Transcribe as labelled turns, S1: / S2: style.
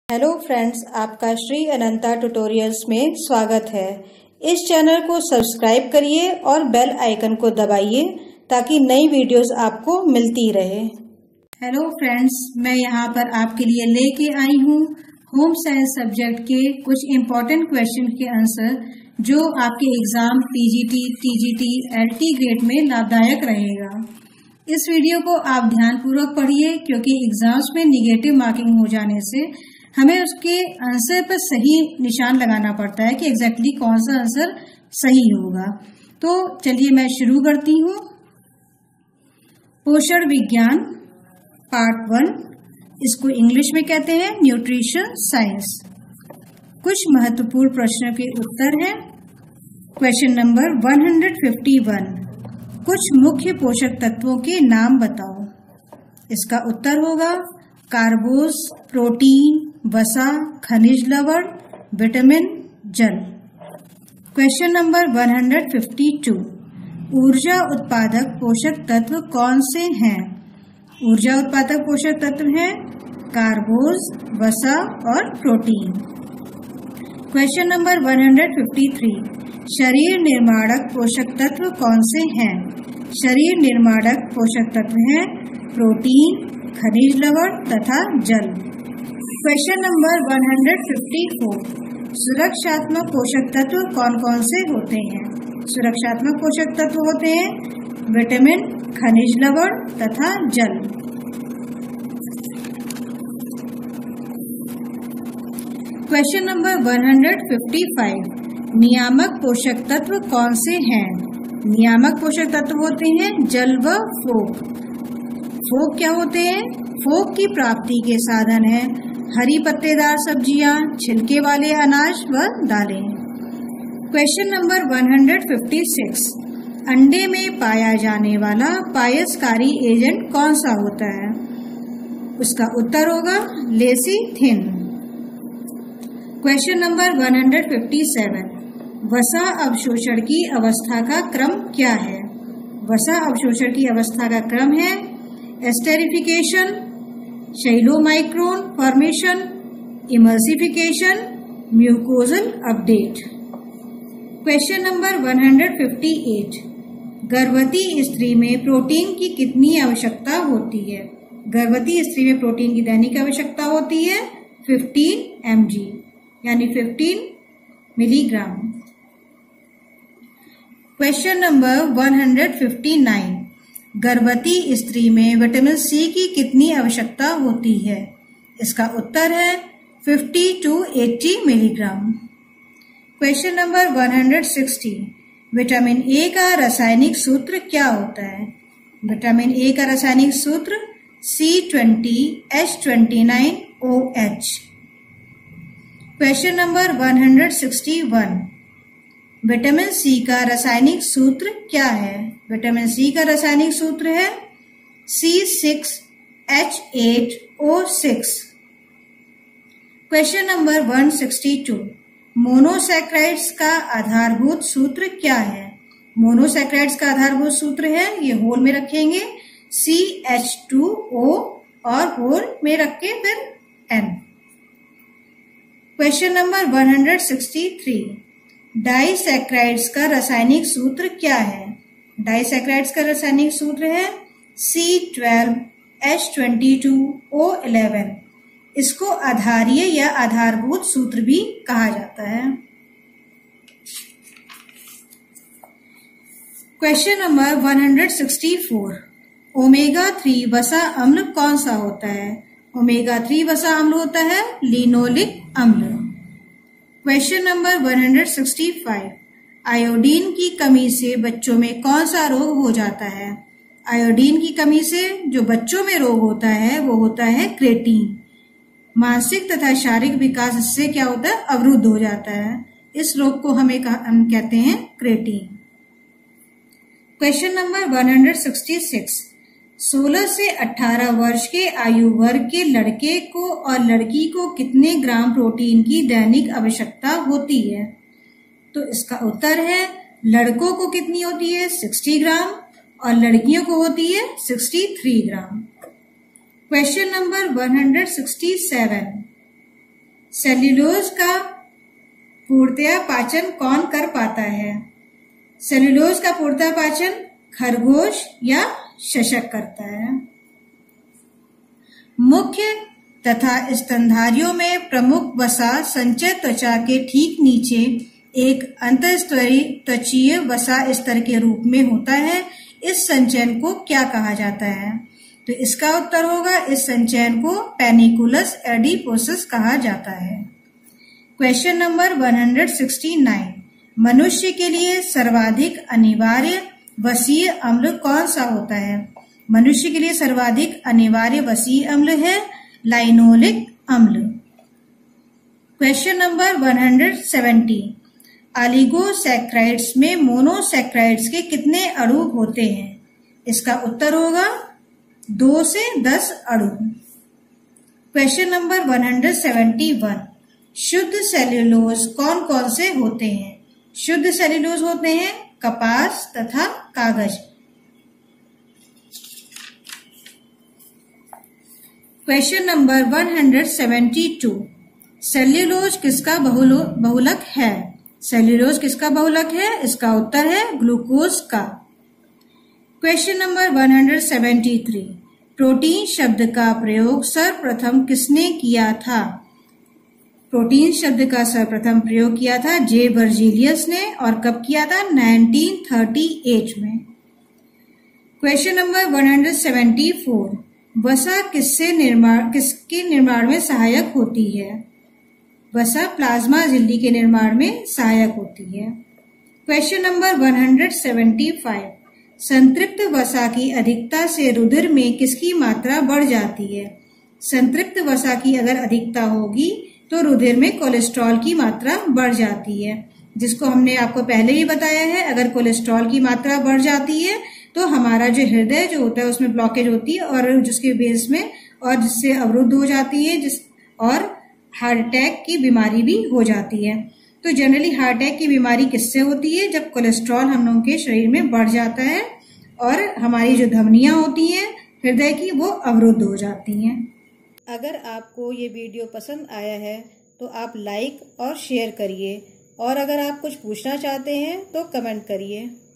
S1: Hello friends, आपका श्री अनंता tutorials में स्वागत है। इस चैनल को सब्सक्राइब करिए और बेल आइकन को दबाइए ताकि नई वीडियोस आपको मिलती रहे। हेलो फ्रेंड्स, मैं यहाँ पर आपके लिए लेके आई हूँ होम साइंस सब्जेक्ट के कुछ इम्पोर्टेंट क्वेश्चन के आंसर जो आपके exam PGT, TGT, LT grade में लाभदायक रहेगा। इस वीडियो को आप ध्यानपूर्वक पढ़िए क्योंकि एग्जाम्स में निगेटिव मार्किंग हो जाने से हमें उसके आंसर पर सही निशान लगाना पड़ता है कि एग्जैक्टली कौन सा आंसर सही होगा। तो चलिए मैं शुरू करती हूँ। पोषण विज्ञान पार्ट 1, इसको इंग्लिश में कहते हैं न्यूट्रिशन साइंस। कुछ महत्वपूर्ण प्रश्नों के उत्तर हैं। क्वेश्चन नंबर 151, कुछ मुख्य पोषक तत्वों के नाम बताओ। इसका उत्तर होगा कार्बोस, प्रोटीन, वसा, खनिज लवण, विटामिन, जल। क्वेश्चन नंबर 152, ऊर्जा उत्पादक पोषक तत्व कौन से हैं? ऊर्जा उत्पादक पोषक तत्व हैं कार्बोस, वसा और प्रोटीन। क्वेश्चन नंबर 153, शरीर निर्माणक पोषक तत्व कौन से हैं? शरीर निर्माणक पोषक तत्व हैं प्रोटीन, खनिज लवण तथा जल। क्वेश्चन नंबर 154, सुरक्षात्मक पोषक तत्व कौन कौन से होते हैं? सुरक्षात्मक पोषक तत्व होते हैं विटामिन, खनिज लवण तथा जल। क्वेश्चन नंबर 155, नियामक पोषक तत्व कौन से हैं? नियामक पोषक तत्व होते हैं जल व फोक। फोक क्या होते हैं? फोक की प्राप्ति के साधन है हरी पत्तेदार सब्जियां, छिलके वाले अनाज व दालें। क्वेश्चन नंबर 156, अंडे में पाया जाने वाला पायसकारी एजेंट कौन सा होता है? उसका उत्तर होगा लेसिथिन। क्वेश्चन नंबर 157, वसा अवशोषण की अवस्था का क्रम क्या है? वसा अवशोषण की अवस्था का क्रम है esterification, chylomicron formation, emulsification, mucosal update. Question number 158, गर्भवती स्त्री में प्रोटीन की कितनी आवश्यकता होती है? गर्भवती स्त्री में प्रोटीन की दैनिक आवश्यकता होती है 15 mg यानी 15 मिलीग्राम। क्वेश्चन नंबर 159, गर्भवती स्त्री में विटामिन सी की कितनी आवश्यकता होती है? इसका उत्तर है 50 to 80 मिलीग्राम। क्वेश्चन नंबर 160, विटामिन ए का रासायनिक सूत्र क्या होता है? विटामिन ए का रासायनिक सूत्र C20H29OH। Question number 161, vitamin C का रासायनिक सूत्र क्या है? विटामिन सी का रासायनिक सूत्र है C6H8O6। क्वेश्चन नंबर 162, मोनोसैक्राइड्स का आधारभूत सूत्र क्या है? मोनोसैक्राइड्स का आधारभूत सूत्र है, ये होल में रखेंगे CH2O और होल में रख के फिर N। क्वेश्चन नंबर 163, डाइसैक्राइड्स का रासायनिक सूत्र क्या है? डाइसैक्राइड्स का रासायनिक सूत्र है C12H22O11। इसको आधारीय या आधारभूत सूत्र भी कहा जाता है। क्वेश्चन नंबर 164, ओमेगा 3 वसा अम्ल कौन सा होता है? ओमेगा 3 वसा अम्ल होता है लिनोलिक अम्ल। क्वेश्चन नंबर 165, आयोडीन की कमी से बच्चों में कौन सा रोग हो जाता है? आयोडीन की कमी से जो बच्चों में रोग होता है वो होता है क्रेटीन। मानसिक तथा शारीरिक विकास इससे क्या होता है? अवरुद्ध हो जाता है। इस रोग को हम कहते हैं क्रेटीन। क्वेश्चन नंबर 166, 16 से 18 वर्ष के आयु वर्ग के लड़के को और लड़की को कितने ग्राम प्रोटीन की दैनिक आवश्यकता होती है? तो इसका उत्तर है लड़कों को कितनी होती है 60 ग्राम और लड़कियों को होती है 63 ग्राम। क्वेश्चन नंबर 167, सेल्यूलोज का पूर्णतया पाचन कौन कर पाता है? सेल्यूलोज का पूर्णतया पाचन खरगोश या शशक करता है। मुख्य तथा स्तनधारियों में प्रमुख वसा संचय त्वचा के ठीक नीचे एक अंतःस्तरीय त्वचीय वसा स्तर के रूप में होता है। इस संचयन को क्या कहा जाता है? तो इसका उत्तर होगा, इस संचयन को पेनिकुलस एडिपोसिस कहा जाता है। क्वेश्चन नंबर 169, मनुष्य के लिए सर्वाधिक अनिवार्य वसीय अम्ल कौन सा होता है? मनुष्य के लिए सर्वाधिक अनिवार्य वसीय अम्ल है लाइनोलिक अम्ल। क्वेश्चन नंबर 170, ऑलिगोसैकराइड्स में मोनोसैकराइड्स के कितने अणु होते हैं? इसका उत्तर होगा 2 से 10 अणु। क्वेश्चन नंबर 171, शुद्ध सेल्यूलोज कौन कौन से होते हैं? शुद्ध सेल्यूलोज होते हैं कपास तथा कागज। क्वेश्चन नंबर 172, सेल्यूलोज किसका बहुलक है? सेल्यूलोज किसका बहुलक है? इसका उत्तर है ग्लूकोज का। क्वेश्चन नंबर 173, प्रोटीन शब्द का प्रयोग सर्वप्रथम किसने किया था? प्रोटीन शब्द का सर्वप्रथम प्रयोग किया था जे बर्जीलियस ने, और कब किया था? 1938 में। क्वेश्चन नंबर 174, वसा किसके निर्माण में सहायक होती है? वसा प्लाज्मा झिल्ली के निर्माण में सहायक होती है। क्वेश्चन नंबर 175, संतृप्त वसा की अधिकता से रुधिर में किसकी मात्रा बढ़ जाती है? संतृप्त वसा की अगर अधिकता होगी तो रुधिर में कोलेस्ट्रॉल की मात्रा बढ़ जाती है, जिसको हमने आपको पहले ही बताया है। अगर कोलेस्ट्रॉल की मात्रा बढ़ जाती है तो हमारा जो हृदय जो होता है उसमें ब्लॉकेज होती है, और जिसके बेस में और जिससे अवरुद्ध हो जाती है, और हार्ट अटैक की बीमारी भी हो जाती है। तो जनरली हार्ट अटैक की बीमारी किससे होती है? जब कोलेस्ट्रॉल हम लोगों के शरीर में बढ़ जाता है और हमारी जो धमनियां होती हैं हृदय की, वो अवरुद्ध हो जाती हैं। अगर आपको ये वीडियो पसंद आया है तो आप लाइक और शेयर करिए, और अगर आप कुछ पूछना चाहते हैं तो कमेंट करिए।